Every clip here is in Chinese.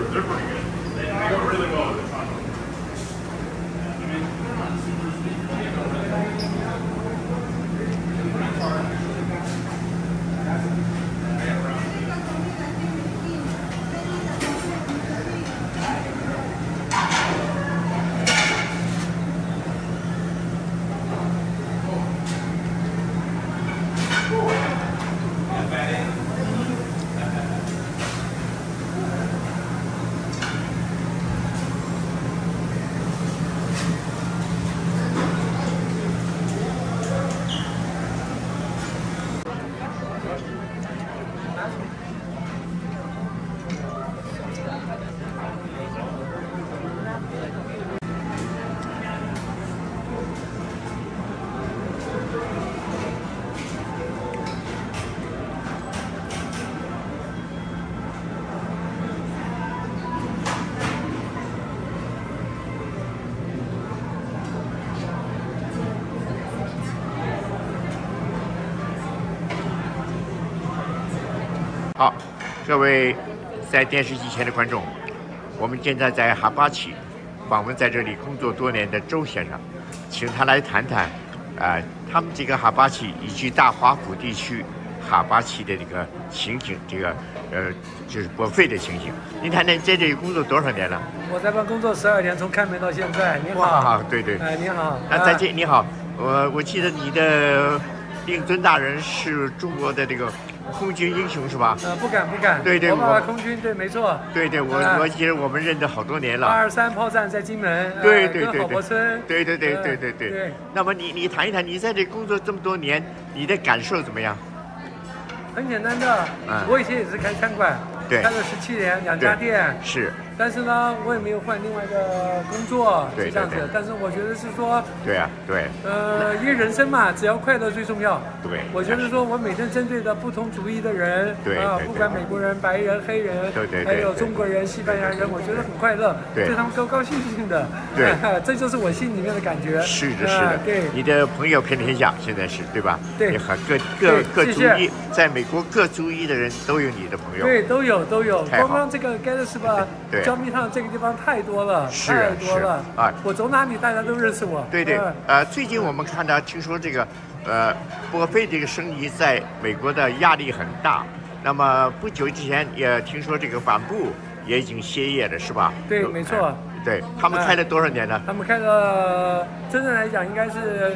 They're pretty good. They go really well with the taco. 好，各位在电视机前的观众，我们现在在哈巴奇访问在这里工作多年的周先生，请他来谈谈，他们这个哈巴奇以及大华府地区哈巴奇的这个情形，就是博费的情形。您谈谈在这里工作多少年了？ 我在这工作12年，从开门到现在。您好。 哇，对对。 您好。 再见，你好。我记得你的令尊大人是中国的这个空军英雄是吧？ 不敢。 对对， 我爸爸空军，对，没错。 对对，我记得我们认得好多年了。 823炮战在金门。 对。 郝柏村。 对。那么你谈一谈，你在这工作这么多年，你的感受怎么样？ 很简单的，我以前也是开餐馆，开了17年，2家店。 是。 但是呢，我也没有换另外一个工作，是这样子。但是我觉得是说， 对。 因为人生嘛，只要快乐最重要。 对。 我觉得说我每天针对的不同族裔的人，不管美国人、白人、黑人，还有中国人、西班牙人，我觉得很快乐，对他们高高兴兴的。 对， 这就是我心里面的感觉。 是的。 对。 你的朋友遍天下，现在是对吧？ 对。 你和各族裔，在美国各族裔的人都有你的朋友。 对，都有。光光这个盖勒斯吧，焦密烫这个地方太多了，太多了啊！我走哪里大家都认识我。 对。最近我们听说这个博费这个生意在美国的压力很大。那么不久之前也听说这个帆布也已经歇业了，是吧？ 对，没错。 对，他们开了多少年呢？ 他们开了，真正来讲应该是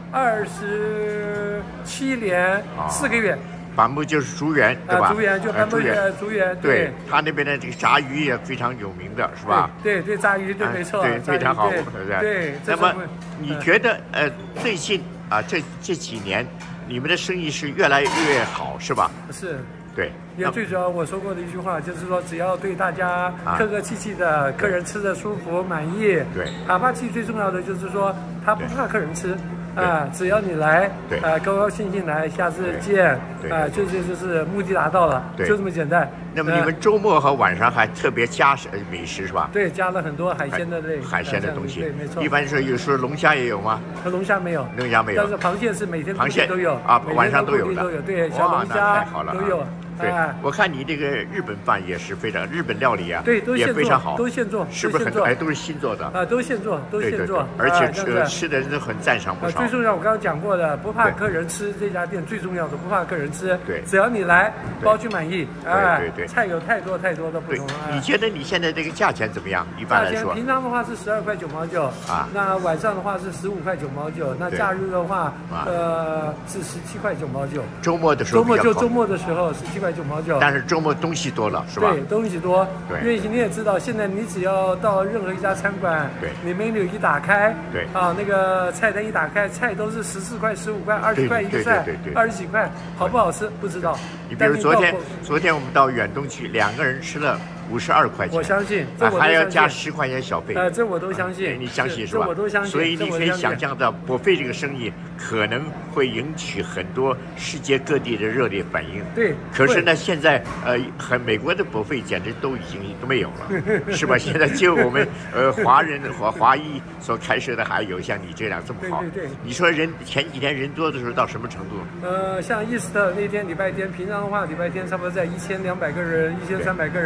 27年4个月。 帆布就是竹园，对吧？ 竹园就帆布竹园。 对，他那边的这个炸鱼也非常有名的，是吧？ 对，炸鱼，对，没错。 对，非常好，对不对？ 对。 那么你觉得最近这几年你们的生意是越来越好，是吧？ 是。 对。 因为最主要我说过的一句话就是说，只要对大家客客气气的，客人吃的舒服满意。 对。 哈巴奇最重要的就是说，他不怕客人吃。只要你来，高高兴兴来，下次见，就是目的达到了，就这么简单。 那么你们周末和晚上还特别加美食是吧？ 对，加了很多海鲜的海鲜的东西， 对，没错。 一般是有时候龙虾也有吗？ 龙虾没有， 龙虾没有。 但是螃蟹是每天螃蟹都有晚上都有的。 对，小龙虾都有。 对，我看你这个日本饭也是非常，日本料理啊， 对， 也非常好， 都现做， 是不是很多？都是新做的都现做，现做， 而且吃的人都很赞赏不少。 最重要，我刚刚讲过的，不怕客人吃，这家店最重要的不怕客人吃， 对， 只要你来，包君满意， 对， 菜有太多的不同。 你觉得你现在这个价钱怎么样？一般来说， 平常的话是12块9毛9那晚上的话是15块9毛9，那假日的话，是17块9毛9。 周末的时候， 周末的时候17块9毛9。 但是周末东西多了，是吧？ 对，东西多。 对， 因为你也知道，现在你只要到任何一家餐馆， 对， 你 menu 一打开， 对， 那个菜单一打开，菜都是14块、15块、20块一个菜，20几块，好不好吃不知道。 你比如昨天我们到远东去，2个人吃了52块钱， 我相信， 还要加10块钱小费。 这我都相信， 你相信是吧？ 这我都相信。 所以你可以想象到，博费这个生意可能会引起很多世界各地的热烈反应。 对。 可是呢，现在美国的博费简直都没有了，是吧？现在就我们华人和华裔所开设的还有像你这样这么好。 对。 你说前几天人多的时候到什么程度？ 像Easter那天礼拜天，平常的话礼拜天差不多在1200个人、1300个人。 对。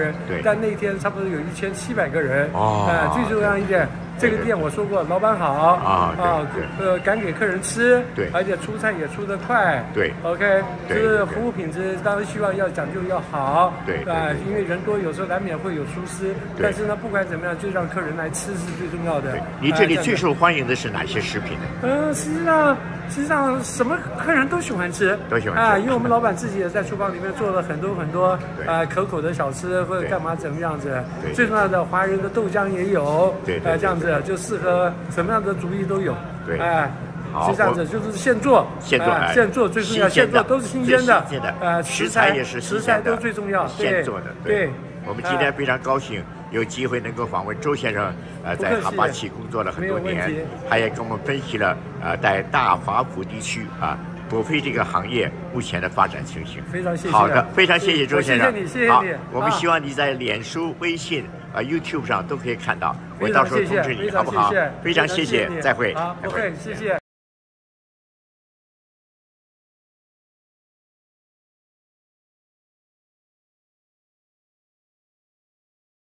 单那天差不多有1700个人。最重要一点。这个店我说过，老板好敢给客人吃， 对， 而且出菜也出得快， 对 ，OK， 就是服务品质当然希望要讲究要好， 对， 因为人多有时候难免会有疏失，但是呢，不管怎么样，就让客人来吃是最重要的。 你这里最受欢迎的是哪些食品呢？ 实际上什么客人都喜欢吃，因为我们老板自己也在厨房里面做了很多可口的小吃或者干嘛怎么样子。最重要的华人的豆浆也有，这样子就适合什么样的主意都有。是这样子，就是现做最重要，现做都是新鲜的， 食材也是新鲜的， 食材都最重要， 现做的。对，我们今天非常高兴有机会能够访问周先生，在哈巴奇工作了很多年，他也跟我们分析了在大华府地区果啡这个行业目前的发展情形。 非常谢谢。 好的，非常谢谢周先生。 谢谢你。 好，我们希望你在脸书、微信、YouTube 上都可以看到，我到时候通知你，好不好？非常谢谢，再会。 好，OK，谢谢。